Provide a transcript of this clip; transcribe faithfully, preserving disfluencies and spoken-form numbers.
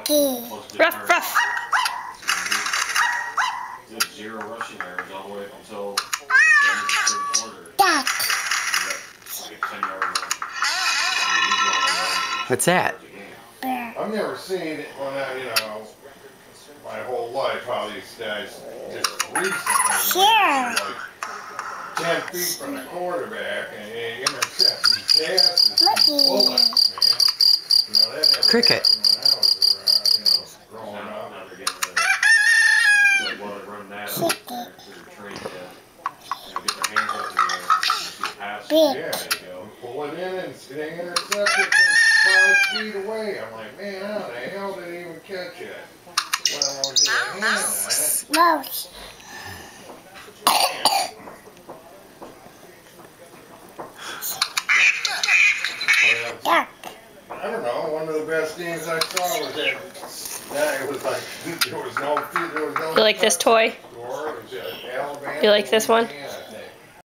Ruff, ruff. Zero rushing errors all the way up until the end of the third quarter. Duck. ten yard run. What's that? Bear. I've never seen it when I, you know, my whole life how these guys just recently Sure. like ten feet from the quarterback and they intercept these passes and bullets, man. You know, that never Cricket. happened when I was around, you know, growing Now, up. now they're getting the, like, while they run that, they're, they're trained to, you know, get their hands up in the air, just pass. Big. Yeah, there you go. Pull it in and they intercept it from five feet away. I'm like, man, how the hell did they even catch it? Well, I was get a hand on it. Mouse. Well, Duck. I don't know. One of the best games I saw was that. That it was like there was no there was no. You like this toy? Score. It was, uh, Alabama You like this one? and